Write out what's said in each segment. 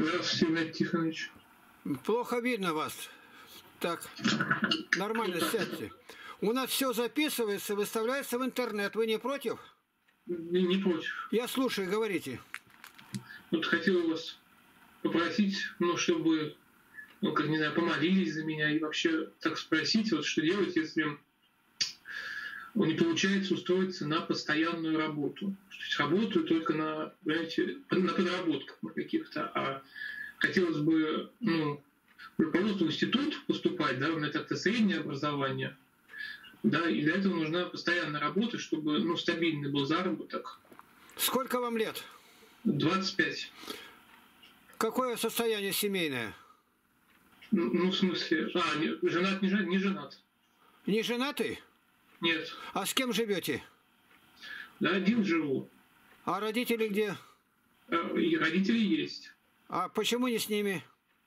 Здравствуйте, Игнатий Тихонович. Плохо видно вас. Так, нормально сядьте. У нас все записывается, выставляется в интернет. Вы не против? Не против. Я слушаю, говорите. Вот хотел вас попросить, чтобы, как не знаю, помолились за меня и вообще так спросить, вот что делать, если не получается устроиться на постоянную работу. То есть работаю только на подработках на каких-то, а хотелось бы, просто в институт поступать, да, у меня так-то среднее образование, да, и для этого нужна постоянная работа, чтобы, стабильный был заработок. Сколько вам лет? 25. Какое состояние семейное? В смысле, женат, не женат. Не женатый? Нет. А с кем живете? Да, один живу. А родители где? И родители есть. А почему не с ними?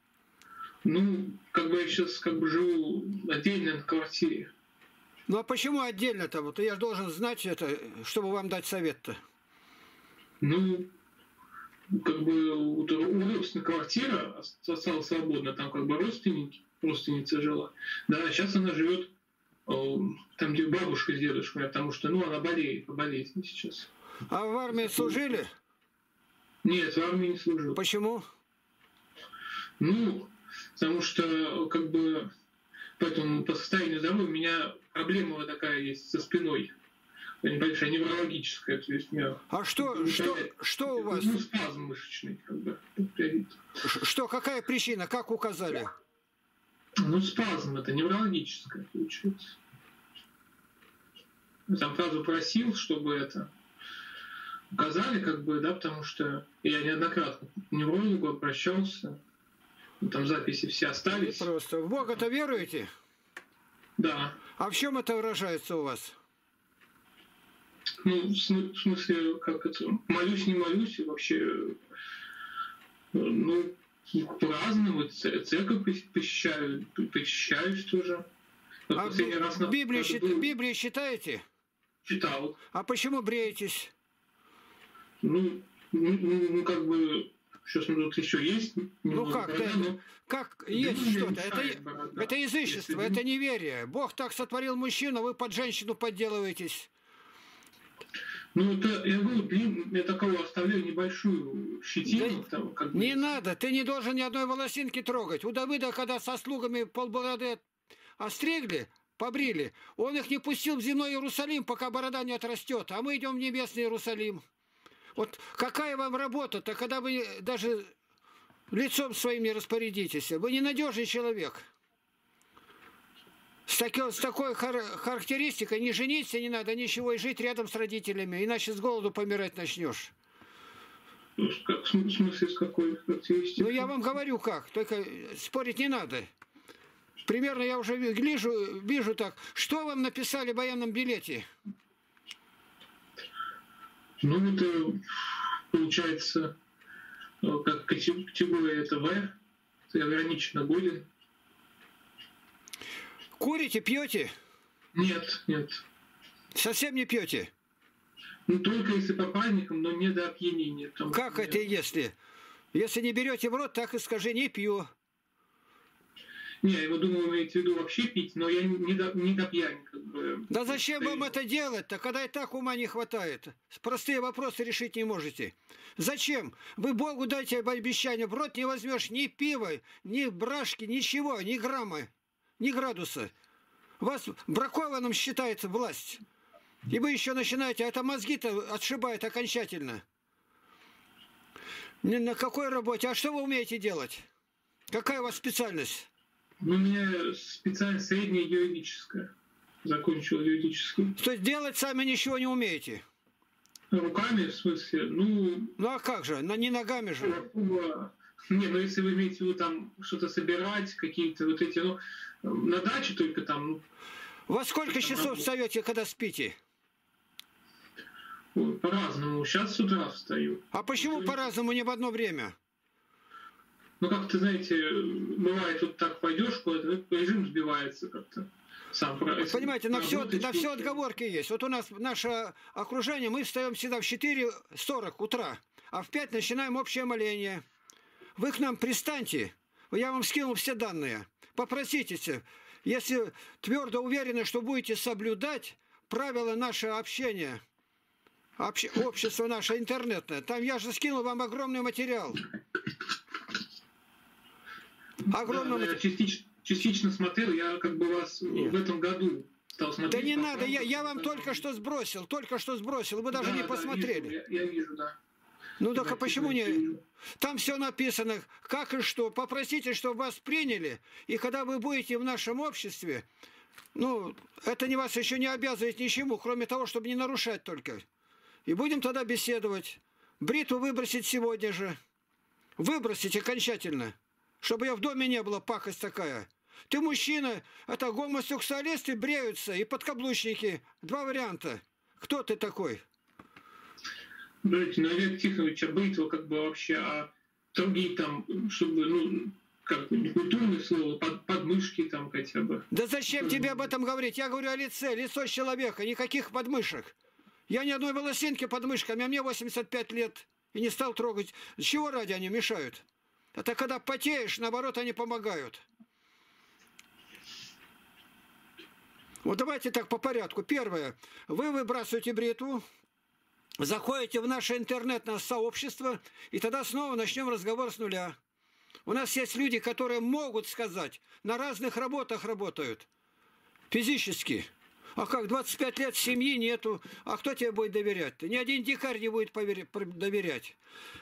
Я сейчас живу отдельно на квартире. Ну а почему отдельно-то? Вот я же должен знать это, чтобы вам дать совет-то. У родственника квартира осталась свободна, там родственница жила. Да, а сейчас она живет там, где бабушка с дедушкой, потому что, она болеет, по болезни сейчас. А в армии служили? Нет, в армии не служил. Почему? Потому что, поэтому по состоянию здоровья у меня проблема такая есть со спиной. Небольшая, неврологическая. То есть у меня что у вас? Спазм мышечный, Что, какая причина? Как указали? Спазм, это неврологическое, получается. Там сразу просил, чтобы это указали, потому что я неоднократно к неврологу обращался. Там записи все остались. Просто. В Бога-то веруете? Да. А в чем это выражается у вас? В смысле, молюсь, не молюсь, и вообще, по-разному, церковь посещаюсь тоже. А Библию читаете? Читал. А почему бреетесь? Сейчас тут еще есть. Как есть что-то? Это язычество, это неверие. Бог так сотворил мужчину, вы под женщину подделываетесь. Это, я говорю, я такого оставляю небольшую щетину. Да, не надо, ты не должен ни одной волосинки трогать. У Давыда, когда со слугами полбороды остригли, побрили, он их не пустил в земной Иерусалим, пока борода не отрастет, а мы идем в небесный Иерусалим. Вот какая вам работа-то, когда вы даже лицом своим не распорядитесь? Вы ненадежный человек. С такой характеристикой не жениться не надо, ничего, и жить рядом с родителями, иначе с голоду помирать начнешь. В смысле, с какой характеристикой? Я вам говорю как, только спорить не надо. Примерно я уже вижу так. Что вам написали в военном билете? Это получается, как категория это В, ограниченно годен. Курите, пьете? Нет. Совсем не пьете? Только если по праздникам, но не до опьянения. Как это если? Если не берете в рот, так и скажи, не пью. Не, я думаю, вы имеете в виду вообще пить, но я не до пьяни. Да зачем вам это делать-то, когда и так ума не хватает? Простые вопросы решить не можете. Зачем? Вы Богу дайте обещание, в рот не возьмешь ни пива, ни брашки, ничего, ни грамма, ни градуса. Вас бракованным считается власть. И вы еще начинаете, а это мозги-то отшибает окончательно. На какой работе? А что вы умеете делать? Какая у вас специальность? У меня специальность средняя юридическая. Закончил юридический. То есть делать сами ничего не умеете? Руками, в смысле, а как же? Не ногами же. Если вы имеете в виду там что-то собирать, какие-то вот эти, на даче только там. Во сколько часов встаете, когда спите? По-разному. Сейчас с утра встаю. А почему по-разному, не в одно время? Как-то, знаете, бывает, вот так пойдешь куда-то, режим сбивается как-то. Сам понимаете, на все отговорки есть. Вот у нас наше окружение, мы встаем всегда в 4:40 утра, а в 5 начинаем общее моление. вы к нам пристаньте. Я вам скинул все данные. Попроситесь. Если твердо уверены, что будете соблюдать правила нашего общения, общество наше интернетное, там я же скинул вам огромный материал. Огромный да, я частично смотрел, я как бы вас в этом году стал смотреть. Да не надо, я вам только что сбросил, вы даже не посмотрели. Вижу, я вижу, да. Ну так а почему не? Там все написано, как и что. Попросите, чтобы вас приняли, и когда вы будете в нашем обществе, ну, это не вас еще не обязывает ничему, кроме того, чтобы не нарушать только. И будем тогда беседовать. Бритву выбросить сегодня же. Выбросить окончательно. Чтобы я в доме не было, пакость такая. Ты мужчина, это гомосексуалисты бреются и подкаблучники. Два варианта. Кто ты такой? Знаете, ну, Олег Тихонович, а бритва как бы вообще, а другие там, чтобы, ну, как бы некультурное слово, подмышки там хотя бы. Да зачем тебе об этом говорить? Я говорю о лице, лицо человека, никаких подмышек. Я ни одной волосинки под мышками, а мне 85 лет. И не стал трогать. С чего ради они мешают? Это когда потеешь, наоборот, они помогают. Вот давайте так по порядку. Первое. Вы выбрасываете бритву, заходите в наше интернетное сообщество, и тогда снова начнем разговор с нуля. У нас есть люди, которые могут сказать, на разных работах работают, физически. А как, 25 лет семьи нету, а кто тебе будет доверять-то? Ни один дикарь не будет доверять.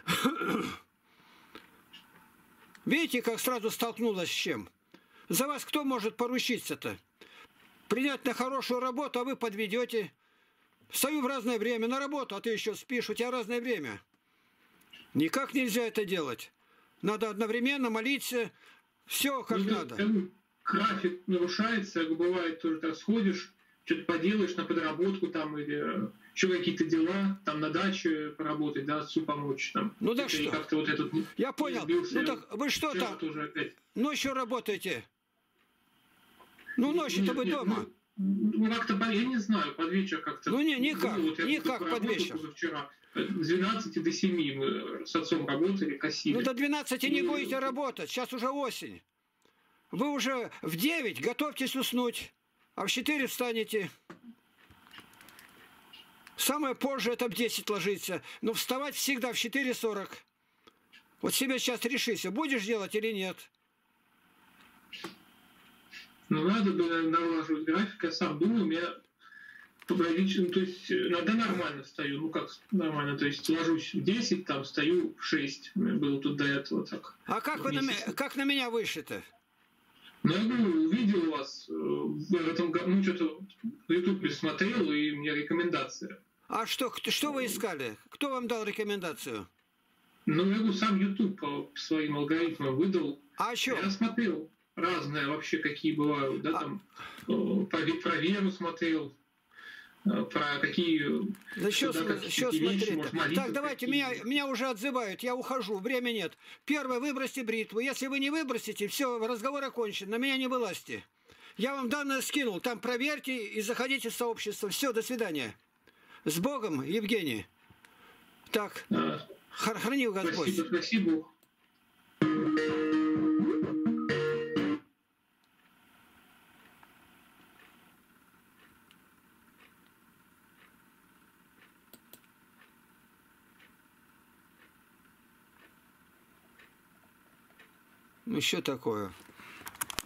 Видите, как сразу столкнулась с чем? За вас кто может поручиться-то? Принять на хорошую работу, а вы подведете. Стою в разное время на работу, а ты еще спишь, у тебя разное время. Никак нельзя это делать. Надо одновременно молиться, все как надо. График нарушается, бывает тоже так сходишь, что-то поделаешь на подработку там или еще какие-то дела, там на даче поработать, да, отцу помочь там. Ну да что? Как-то вот этот я понял. сбился, ну так вы что там? Ночью работаете? Ну ночью-то вы дома. Ну как-то, я не знаю, под вечер как-то. Ну не, никак, вот никак под вечер. Вчера с 12 до 7 мы с отцом работали, косили. Ну до 12 не будете работать, сейчас уже осень. Вы уже в 9 готовьтесь уснуть, а в 4 встанете. Самое позже это в 10 ложиться, но вставать всегда в 4:40. Вот себе сейчас решись, будешь делать или нет. Ну, надо бы, наверное, налаживать график. Я сам думаю, я пограничен, то есть иногда нормально встаю. Ну, как нормально, то есть ложусь в 10, там, встаю в 6. Было тут до этого так. А как вы как на меня вышли-то? Ну, я говорю, увидел вас в этом году, ну, что-то в YouTube смотрел, и у меня рекомендация. А что вы искали? Кто вам дал рекомендацию? Ну, я говорю, сам YouTube по своим алгоритмам выдал. А что? Я смотрел разные вообще, какие бывают, да, там, про веру смотрел, про какие... Да что смотреть? Так, давайте, меня уже отзывают, я ухожу, времени нет. Первое, выбросьте бритву. Если вы не выбросите, все, разговор окончен, на меня не вылазьте. Я вам данные скинул, там проверьте и заходите в сообщество. Все, до свидания. С Богом, Евгений. Так, храни Господь. Спасибо. Ну, что такое?